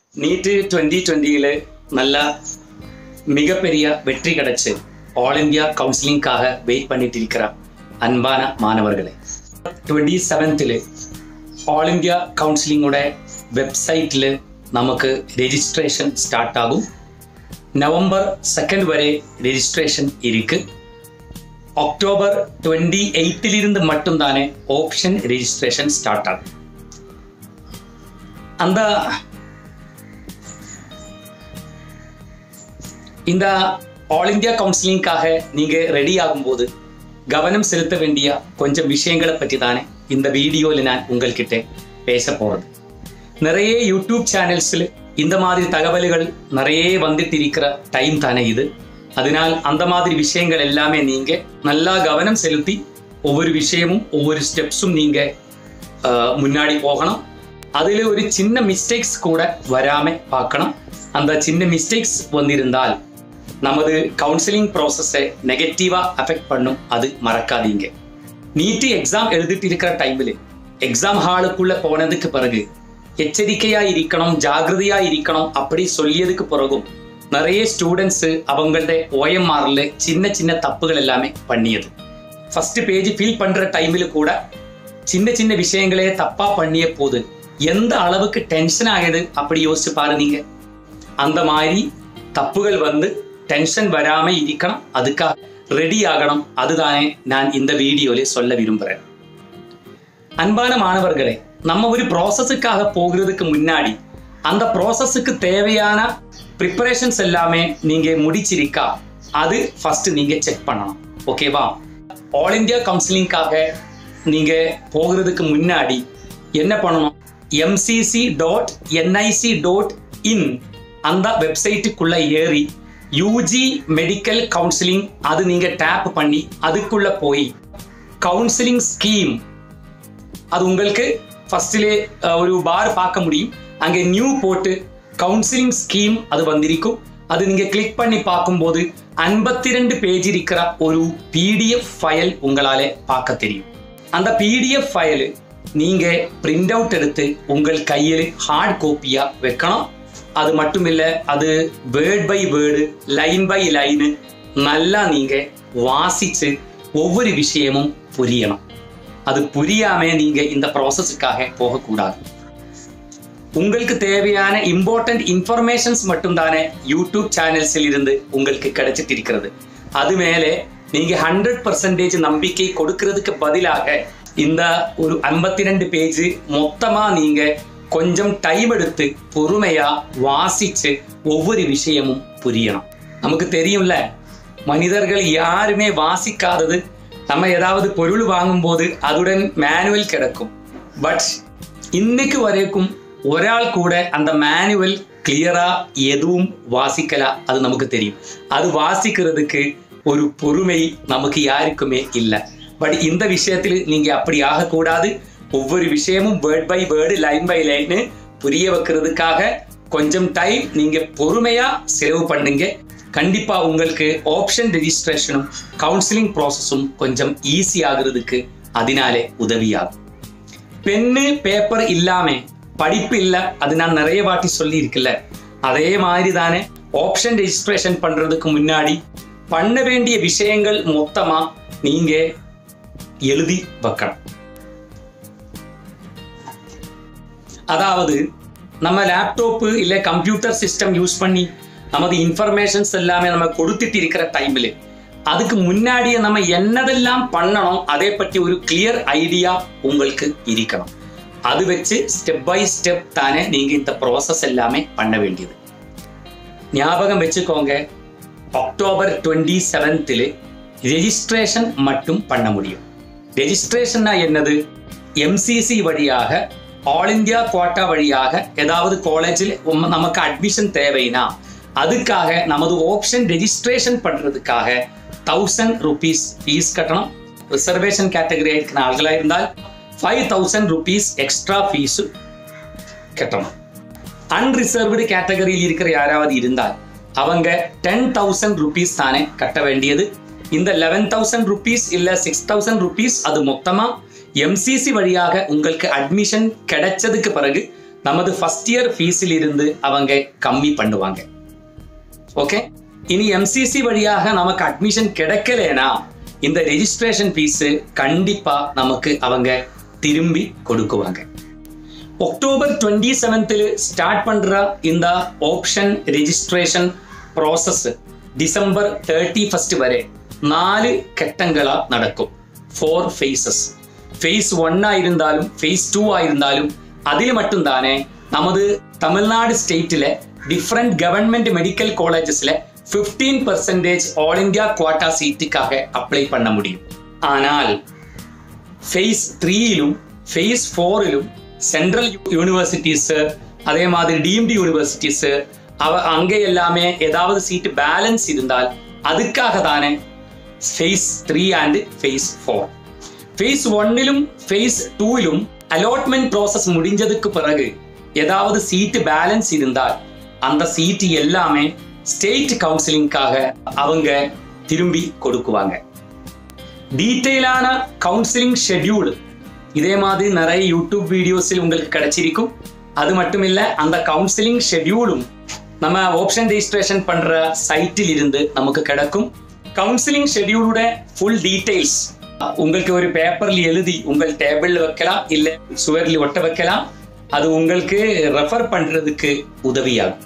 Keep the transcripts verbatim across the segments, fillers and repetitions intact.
NEET twenty twenty ல நல்ல மிகப்பெரிய வெற்றி கிடைச்சு ஆல் இந்தியா கவுன்சிலிங்காக வெயிட் பண்ணிட்டு இருக்கிற அன்பான மாணவர்களே, twenty-seventh ல ஆல் இந்தியா கவுன்சிலிங்கோட வெப்சைட்ல நமக்கு ரெஜிஸ்ட்ரேஷன் ஸ்டார்ட் ஆகும். நவம்பர் second வரை ரெஜிஸ்ட்ரேஷன் இருக்கு. அக்டோபர் twenty-eighth இருந்து மட்டும் தானே ஆப்ஷன் ரெஜிஸ்ட்ரேஷன் ஸ்டார்ட் ஆகும். அந்த இந்த ஆல் இந்தியா கவுன்சிலிங்காக நீங்க ரெடி ஆகும்போது கவனம் செலுத்த வேண்டிய கொஞ்சம் விஷயங்களை பற்றி தானே இந்த வீடியோவில் நான் உங்கள்கிட்ட பேச போறது. நிறைய யூடியூப் சேனல்ஸில் இந்த மாதிரி தகவல்கள் நிறைய வந்துட்டு இருக்கிற டைம் தானே இது. அதனால் அந்த மாதிரி விஷயங்கள் எல்லாமே நீங்க நல்லா கவனம் செலுத்தி ஒவ்வொரு விஷயமும் ஒவ்வொரு ஸ்டெப்ஸும் நீங்க முன்னாடி போகணும். அதில் ஒரு சின்ன மிஸ்டேக்ஸ் கூட வராம பார்க்கணும். அந்த சின்ன மிஸ்டேக்ஸ் வந்திருந்தால் நமது கவுன்சிலிங் ப்ராசஸை நெகட்டிவா அஃபெக்ட் பண்ணும். அது மறக்காதீங்க. நீட் எக்ஸாம் எழுதிட்டு இருக்கிற டைமில் எக்ஸாம் ஹாலுக்குள்ள போனதுக்கு பிறகு எச்சரிக்கையா இருக்கணும், ஜாகிரதையா இருக்கணும் அப்படி சொல்லியதுக்கு பிறகும் நிறைய ஸ்டூடெண்ட்ஸ் அவங்களோட ஓஎம்ஆர்ல சின்ன சின்ன தப்புகள் எல்லாமே பண்ணியது. ஃபர்ஸ்ட் பேஜ் ஃபில் பண்ற டைமில் கூட சின்ன சின்ன விஷயங்களே தப்பா பண்ணிய போது எந்த அளவுக்கு டென்ஷன் ஆகுது அப்படி யோசிச்சு பாருங்க. அந்த மாதிரி தப்புகள் வந்து டென்ஷன் வராம இருக்கணும், அதுக்காக ரெடி ஆகணும். அதுதானே நான் இந்த வீடியோல சொல்ல விரும்புறேன். அன்பான மாணவர்களே, நம்ம ஒரு ப்ராசஸுக்காக போகிறதுக்கு முன்னாடி அந்த ப்ராசஸுக்கு தேவையான ப்ரிப்பரேஷன்ஸ் எல்லாமே நீங்க முடிச்சிருக்கா அது ஃபர்ஸ்ட் நீங்க செக் பண்ணணும். ஓகேவா? ஆல் இந்தியா கவுன்சிலிங்காக நீங்க போகிறதுக்கு முன்னாடி என்ன பண்ணணும்? M C C dot N I C dot in அந்த வெப்சைட்டுக்குள்ள ஏறி U G மெடிக்கல் கவுன்சிலிங் அது நீங்க டேப் பண்ணி அதுக்குள்ள போய் கவுன்சிலிங் ஸ்கீம் அது உங்களுக்கு ஃபர்ஸ்ட்லே ஒரு பார் பார்க்க முடியும். அங்கே நியூ போட்டு கவுன்சிலிங் ஸ்கீம் அது வந்திருக்கும். அது நீங்க கிளிக் பண்ணி பார்க்கும்போது ஐம்பத்தி ரெண்டு பேஜ் இருக்கிற ஒரு பிடிஎஃப் ஃபைல் உங்களால பார்க்க தெரியும். அந்த பிடிஎஃப் ஃபைல் நீங்க பிரிண்ட் அவுட் எடுத்து உங்கள் கையில் ஹார்ட் காப்பியா வைக்கணும். அது மட்டும் இல்ல, அது word by word line by line நல்லா நீங்க வாசிச்சு ஒவ்வொரு விஷயமும் புரியணும். அது புரியாம நீங்க இந்த ப்ராசஸுக்காக போகக்கூடாது. உங்களுக்கு தேவையான இம்பார்ட்டன்ட் இன்ஃபர்மேஷன்ஸ் மட்டும் தானே யூடியூப் சேனல்ஸில் இருந்து உங்களுக்கு கிடைச்சிட்டு இருக்கிறது. அது மேலே நீங்க ஹண்ட்ரட் பர்சன்டேஜ் நம்பிக்கை கொடுக்கறதுக்கு பதிலாக இந்த ஒரு ஐம்பத்தி ரெண்டு பேஜ் மொத்தமா நீங்க கொஞ்சம் டைம் எடுத்து பொறுமையா வாசிச்சு ஒவ்வொரு விஷயமும் புரியணும். நமக்கு தெரியும்ல, மனிதர்கள் யாருமே வாசிக்காதது. நம்ம ஏதாவது பொருள் வாங்கும் போது அதுடன் மேனுவல் கிடைக்கும். பட் இன்னைக்கு வரைக்கும் ஒரு ஆள் கூட அந்த மேனுவல் கிளியரா எதுவும் வாசிக்கல. அது நமக்கு தெரியும். அது வாசிக்கிறதுக்கு ஒரு பொறுமை நமக்கு யாருக்குமே இல்லை. பட் இந்த விஷயத்தில் நீங்க அப்படி ஆகக்கூடாது. ஒவ்வொரு விஷயமும் word by word line by line புரிய வைக்கிறதுக்காக கொஞ்சம் டைம் நீங்க பொறுமையா செலவு பண்ணுங்க. கண்டிப்பா உங்களுக்கு ஆப்ஷன் ரெஜிஸ்ட்ரேஷனும் கவுன்சிலிங் ப்ராசஸும் கொஞ்சம் ஈஸி ஆகுறதுக்கு அதனாலே உதவியாகும். பென்னு பேப்பர் இல்லாம படிப்பு இல்லை, அது நான் நிறைய வாட்டி சொல்லி இருக்குல்ல. அதே மாதிரி தானே ஆப்ஷன் ரெஜிஸ்ட்ரேஷன் பண்றதுக்கு முன்னாடி பண்ண வேண்டிய விஷயங்கள் மொத்தமா நீங்க எழுதி வைக்கணும். அதாவது நம்ம லேப்டாப்பு இல்லை கம்ப்யூட்டர் சிஸ்டம் யூஸ் பண்ணி நமது இன்ஃபர்மேஷன்ஸ் எல்லாமே நம்ம கொடுத்துட்டு இருக்கிற டைம்ல அதுக்கு முன்னாடியே நம்ம என்னதெல்லாம் பண்ணணும் அதை பற்றி ஒரு கிளியர் ஐடியா உங்களுக்கு இருக்கணும். அது வச்சு ஸ்டெப் பை ஸ்டெப் தானே நீங்க இந்த ப்ராசஸ் எல்லாமே பண்ண வேண்டியது. ஞாபகம் வச்சுக்கோங்க, அக்டோபர் டுவெண்ட்டி செவன்த்ல ரெஜிஸ்ட்ரேஷன் மட்டும் பண்ண முடியும். ரெஜிஸ்ட்ரேஷன்னா என்னது? M C C வழியாக ஆல் இந்தியா கோட்டா வழியாக ஏதாவது காலேஜில் நமக்கு அட்மிஷன் தேவைன்னா அதுக்காக நமது ஆப்ஷன் ரெஜிஸ்ட்ரேஷன் பண்றதுக்காக தௌசண்ட் ருபீஸ் ஃபீஸ் கட்டணும். ரிசர்வேஷன் கேட்டகரி இருக்கிற ஆள்களா இருந்தால் five thousand rupees extra fees கட்டணும். அன்ரிசர்வ்டு கேட்டகரியில் இருக்கிற யாராவது இருந்தால் அவங்க டென் தௌசண்ட் ருபீஸ் தானே கட்ட வேண்டியது. இந்த லெவன் தௌசண்ட் ருபீஸ் இல்ல சிக்ஸ் தௌசண்ட் ருபீஸ் அது மொத்தமா M C C வழியாக உங்களுக்கு அட்மிஷன் கிடைச்சதுக்கு பிறகு நமது ஃபர்ஸ்ட் இயர் ஃபீஸில் இருந்து அவங்க கம்மி பண்ணுவாங்க. ஓகே, இனி எம்சிசி வழியாக நமக்கு அட்மிஷன் கிடைக்கலனா இந்த ரெஜிஸ்ட்ரேஷன் ஃபீஸ் கண்டிப்பா நமக்கு அவங்க திரும்பி கொடுக்குவாங்க. அக்டோபர் டுவெண்ட்டி செவன்த்தில் ஸ்டார்ட் பண்ற இந்த option registration process December thirty first வரை நாலு கட்டங்களா நடக்கும். Four faces. ஃபேஸ் ஒன்னா இருந்தாலும் ஃபேஸ் டூ இருந்தாலும் அதில் மட்டும்தானே நமது தமிழ்நாடு ஸ்டேட்டில் டிஃப்ரெண்ட் கவர்மெண்ட் மெடிக்கல் காலேஜஸ்ல fifteen percentage all India quota சீட்டுக்காக அப்ளை பண்ண முடியும். ஆனால் ஃபேஸ் த்ரீயிலும் ஃபேஸ் ஃபோரிலும் சென்ட்ரல் யூனிவர்சிட்டிஸ் அதே மாதிரி டீம்டு யூனிவர்சிட்டிஸ் அவ அங்கே எல்லாமே ஏதாவது சீட்டு பேலன்ஸ் இருந்தால் அதுக்காக தானே phase three and phase four. Phase ஒன்னிலும் ஃபேஸ் டூவிலும் அலாட்மெண்ட் ப்ராசஸ் முடிஞ்சதுக்கு பிறகு ஏதாவது சீட்டு பேலன்ஸ் இருந்தால் அந்த சீட்டு எல்லாமே ஸ்டேட் கவுன்சிலிங்காக அவங்க திரும்பி கொடுக்குவாங்க. டீட்டெயிலான கவுன்சிலிங் ஷெட்யூல் இதே மாதிரி நிறைய யூடியூப் வீடியோஸில் உங்களுக்கு கிடைச்சிருக்கும். அது மட்டும் இல்லை, அந்த கவுன்சிலிங் ஷெட்யூலும் நம்ம ஆப்ஷன் ரெஜிஸ்ட்ரேஷன் பண்ற சைட்டில் இருந்து நமக்கு கிடைக்கும். கவுன்சிலிங் ஷெட்யூலோட ஃபுல் டீட்டெயில்ஸ் உங்களுக்கு ஒரு பேப்பர்ல எழுதி உங்கள் டேபிள்ல வைக்கலாம், இல்லை சுவரில் ஒட்ட வைக்கலாம். அது உங்களுக்கு ரெஃபர் பண்றதுக்கு உதவியாகும்.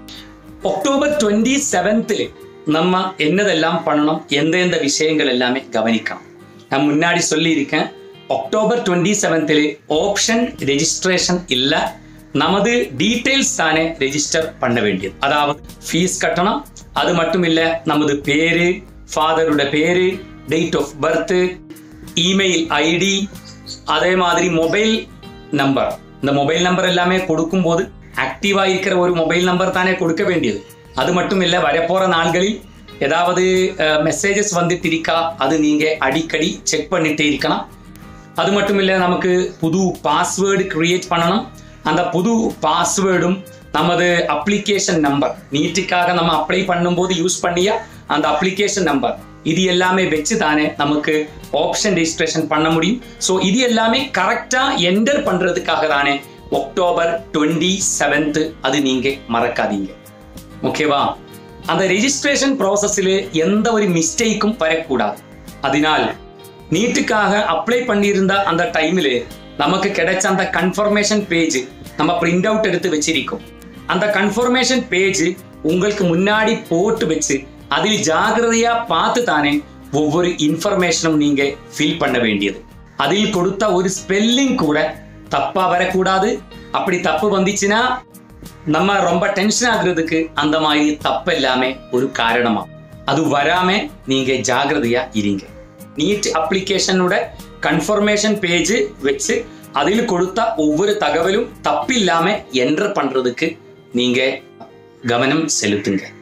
அக்டோபர் டுவெண்ட்டி செவன்த்தில் நம்ம என்னதெல்லாம் பண்ணணும், எந்தெந்த விஷயங்கள் எல்லாமே கவனிக்கலாம். நான் முன்னாடி சொல்லியிருக்கேன், அக்டோபர் டுவெண்ட்டி செவன்த்தில் ஆப்ஷன் ரெஜிஸ்ட்ரேஷன் இல்லை, நமது டீட்டெயில்ஸ் தானே ரெஜிஸ்டர் பண்ண வேண்டியது. அதாவது ஃபீஸ் கட்டணம், அது மட்டும் இல்லை நமது பேரு, ஃபாதரோட பேரு, date of birth, email ID, அதே மாதிரி மொபைல் நம்பர். இந்த மொபைல் நம்பர் எல்லாமே கொடுக்கும் போது ஆக்டிவா இருக்கிற ஒரு மொபைல் நம்பர் தானே கொடுக்க வேண்டியது. அது மட்டும் இல்லை, வரப்போற நாள்களில் ஏதாவது மெசேஜஸ் வந்துட்டு இருக்கா அது நீங்க அடிக்கடி செக் பண்ணிட்டே இருக்கலாம். அது மட்டும் இல்லை, நமக்கு புது பாஸ்வேர்டு கிரியேட் பண்ணணும். அந்த புது பாஸ்வேர்டும் நமது அப்ளிகேஷன் நம்பர், நீட்டுக்காக நம்ம அப்ளை பண்ணும்போது யூஸ் பண்ணியா அந்த அப்ளிகேஷன் நம்பர், இது எல்லாமே வச்சு தானே நமக்கு ஆப்ஷன் ரெஜிஸ்ட்ரேஷன் பண்ண முடியும். ஸோ இது எல்லாமே கரெக்டா என்டர் பண்றதுக்காக தானே அக்டோபர் டுவெண்ட்டி செவன்த், அது நீங்க மறக்காதீங்க. ஓகேவா? அந்த ரெஜிஸ்ட்ரேஷன் ப்ராசஸில் எந்த ஒரு மிஸ்டேக்கும் வரக்கூடாது. அதனால் நீட்டுக்காக அப்ளை பண்ணியிருந்த அந்த டைமில் நமக்கு கிடைச்ச அந்த கன்ஃபர்மேஷன் பேஜ் நம்ம பிரிண்ட் அவுட் எடுத்து வச்சிருக்கோம். அந்த கன்ஃபர்மேஷன் பேஜ் உங்களுக்கு முன்னாடி போட்டு வச்சு அதில் ஜாகிரதையா பார்த்து தானே ஒவ்வொரு இன்ஃபர்மேஷனும் நீங்க ஃபில் பண்ண வேண்டியது. அதில் கொடுத்த ஒரு ஸ்பெல்லிங் கூட தப்பா வரக்கூடாது. அப்படி தப்பு வந்துச்சுன்னா நம்ம ரொம்ப டென்ஷன் ஆகுறதுக்கு அந்த மாதிரி தப்பு எல்லாமே ஒரு காரணமா. அது வராம நீங்க ஜாகிரதையா இருங்க. நீட் அப்ளிகேஷனோட கன்ஃபர்மேஷன் பேஜ் வச்சு அதில் கொடுத்த ஒவ்வொரு தகவலும் தப்பில்லாம என்டர் பண்றதுக்கு நீங்க கவனம் செலுத்துங்க.